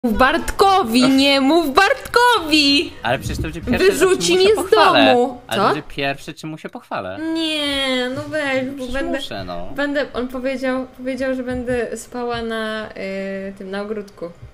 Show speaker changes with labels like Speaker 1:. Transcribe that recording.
Speaker 1: Mów Bartkowi, nie mów Bartkowi!
Speaker 2: Ale przecież to będzie pierwsze,
Speaker 1: Wyrzuci mnie z
Speaker 2: pochwalę.
Speaker 1: domu.
Speaker 2: Ale
Speaker 1: Co?
Speaker 2: to będzie pierwsze, czemu się pochwalę.
Speaker 1: Nie, no weź, bo
Speaker 2: Przecież
Speaker 1: będę...
Speaker 2: muszę, no.
Speaker 1: On powiedział, że będę spała na tym, na ogródku.